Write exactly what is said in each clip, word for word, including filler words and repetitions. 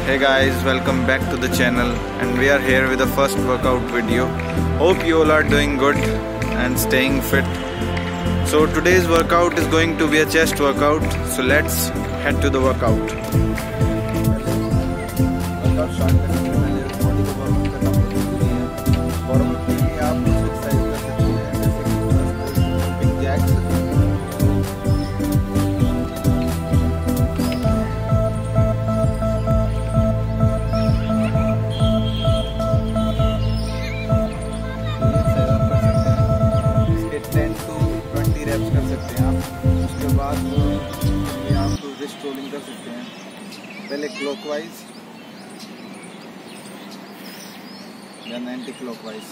Hey guys, welcome back to the channel, and we are here with the first workout video. Hope you all are doing good and staying fit. So today's workout is going to be a chest workout. So let's head to the workout. कर सकते हैं आप। उसके बाद ये आप wrist rolling कर सकते हैं, पहले clockwise then anticlockwise.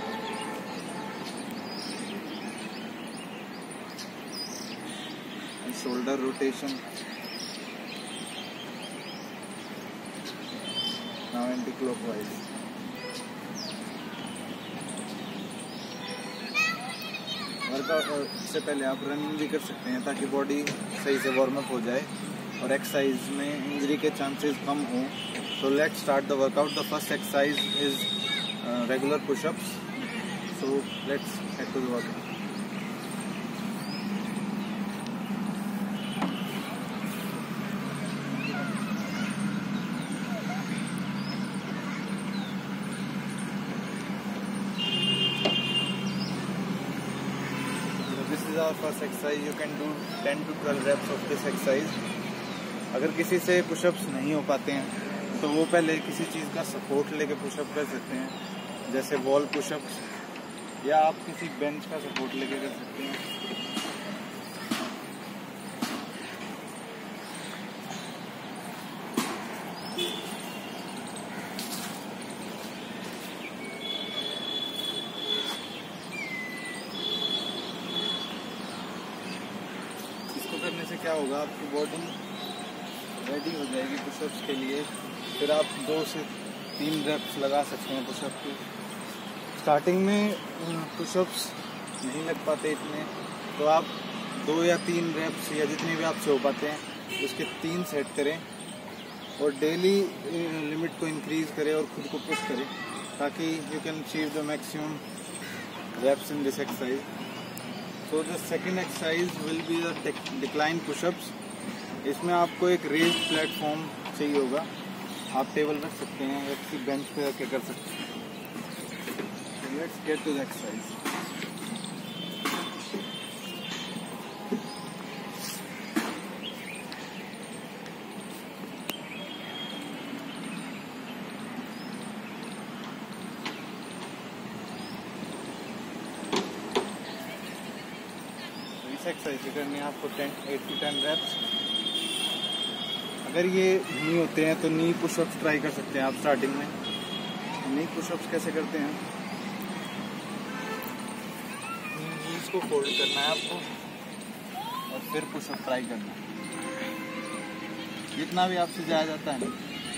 Shoulder rotation, now anticlockwise. Workout से पहले आप रनिंग भी कर सकते हैं ताकि बॉडी सही से वार्म अप हो जाए और एक्सरसाइज में इंजरी के चांसेस कम हों। So let's start the workout. The first exercise is regular pushups. So let's head to the workout. This is our first exercise. You can do ten to twelve reps of this exercise. अगर किसी से pushups नहीं हो पाते हैं तो वो पहले किसी चीज़ का सपोर्ट लेके पुशअप कर सकते हैं, जैसे वॉल पुशअप्स, या आप किसी बेंच का सपोर्ट लेके कर सकते हैं। करने से क्या होगा, आपकी बॉडी रेडी हो जाएगी पुशअप्स के लिए। फिर आप दो से तीन रेप्स लगा सकते हैं पुशअप की। स्टार्टिंग में पुशअप्स नहीं लग पाते इतने, तो आप दो या तीन रेप्स या जितने भी आपसे हो पाते हैं उसके तीन सेट करें और डेली लिमिट को इंक्रीज करें और खुद को पुश करें ताकि you can achieve the maximum reps in this exercise. So the second exercise will be the decline push-ups. इसमें आपको एक रेज्ड प्लेटफॉर्म चाहिए होगा। आप टेबल रख सकते हैं या किसी बेंच पे रख के कर सकते हैं। So let's get to the exercise. Exercise करनी है आपको ten eight to ten reps. अगर ये नहीं होते हैं तो नी पुशअप्स ट्राई कर सकते हैं आप स्टार्टिंग में। नी पुशअप्स कैसे करते हैं, नीज को फोल्ड करना है आपको और फिर पुशअप ट्राई करना है, जितना भी आपसे जाया जाता है।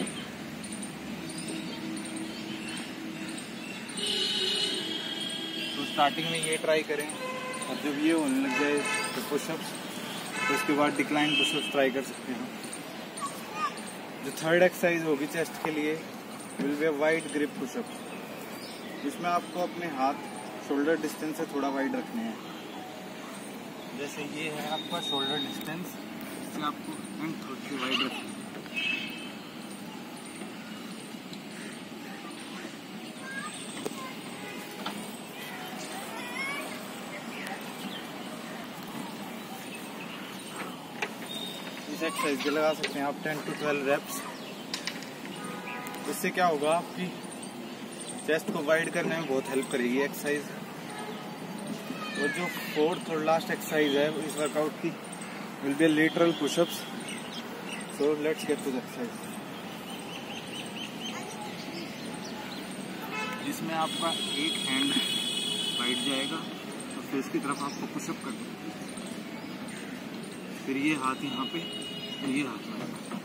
तो स्टार्टिंग में ये ट्राई करें और जब ये होने लग जाए तो पुशअप्स, तो उसके बाद डिक्लाइन पुशअप्स ट्राई कर सकते हैं। जो थर्ड एक्सरसाइज होगी चेस्ट के लिए will be a wide grip pushups, जिसमें आपको अपने हाथ शोल्डर डिस्टेंस से थोड़ा वाइड रखने हैं। जैसे ये है आपका शोल्डर डिस्टेंस, इससे आपको एंड थोड़ी सी वाइड रखना है। एक्सरसाइज के लगा सकते हैं आप टेन टू ट्वेल्व रेप्स। इससे क्या होगा, आपकी चेस्ट को वाइड करने में बहुत हेल्प करेगी एक्सरसाइज। और जो फोर्थ और लास्ट एक्सरसाइज है इस वर्कआउट की will be lateral pushups. So let's get to the exercise, जिसमें आपका एक हैंड वाइड जाएगा तो फेस की तरफ आपको पुशअप करना है। फिर ये हाथ यहाँ पे, ये हाथ में।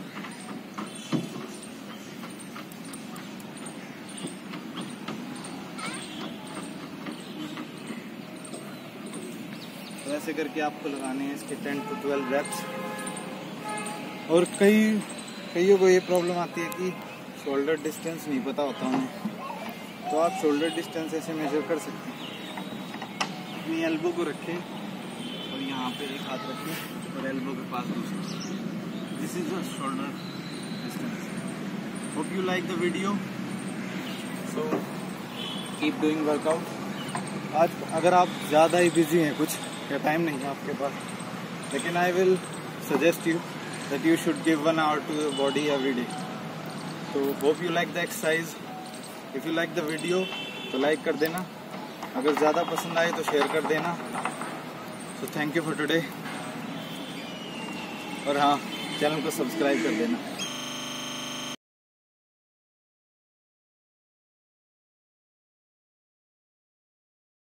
तो ऐसे करके आपको लगाने हैं इसके टेन टू ट्वेल्व रेप्स। और कई कईयों को ये प्रॉब्लम आती है कि शोल्डर डिस्टेंस नहीं पता होता उन्हें, तो आप शोल्डर डिस्टेंस ऐसे मेजर कर सकते हैं। अपनी एल्बो को रखें और यहाँ पे एक हाथ रखें और एल्बो के पास दूसरा। This is the shoulder distance. Hope you like the video, so keep doing workout. आज अगर आप ज़्यादा ही बिजी हैं, कुछ या टाइम नहीं है आपके पास, लेकिन I will suggest you that you should give one hour to your body every day. So hope you like the exercise. If you like the video तो like कर देना, अगर ज़्यादा पसंद आए तो शेयर कर देना। So thank you for today। और हाँ, चैनल को सब्सक्राइब कर देना।